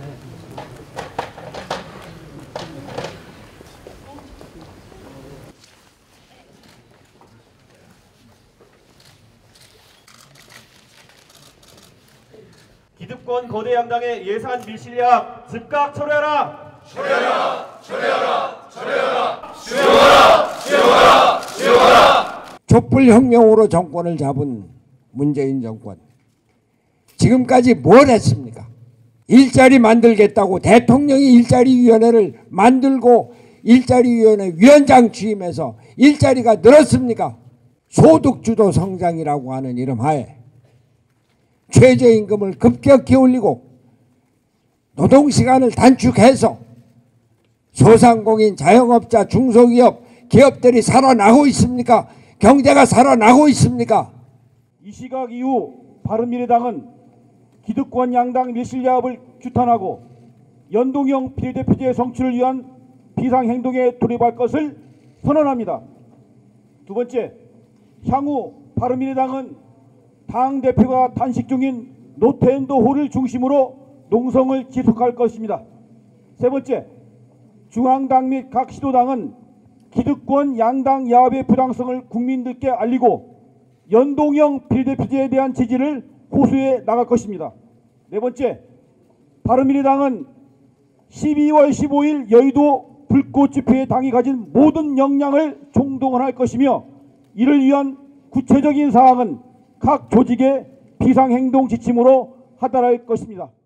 기득권 거대 양당의 예산 밀실약 즉각 철회하라! 철회하라! 철회하라! 철회하라! 수용하라! 수용하라! 수용하라! 촛불혁명으로 정권을 잡은 문재인 정권, 지금까지 뭘 했습니까? 일자리 만들겠다고 대통령이 일자리위원회를 만들고 일자리위원회 위원장 취임해서 일자리가 늘었습니까? 소득주도 성장이라고 하는 이름 하에 최저임금을 급격히 올리고 노동시간을 단축해서 소상공인, 자영업자, 중소기업, 기업들이 살아나고 있습니까? 경제가 살아나고 있습니까? 이 시각 이후 바른미래당은 기득권 양당 밀실야합을 규탄하고 연동형 비례대표제 성취를 위한 비상행동에 돌입할 것을 선언합니다. 두 번째, 향후 바른미래당은 당대표가 단식 중인 노태현도호를 중심으로 농성을 지속할 것입니다. 세 번째, 중앙당 및 각 시도당은 기득권 양당 야합의 부당성을 국민들께 알리고 연동형 비례대표제에 대한 지지를 호소해 나갈 것입니다. 네 번째, 바른미래당은 12월 15일 여의도 불꽃 집회에 당이 가진 모든 역량을 총동원할 것이며 이를 위한 구체적인 사항은 각 조직의 비상행동 지침으로 하달할 것입니다.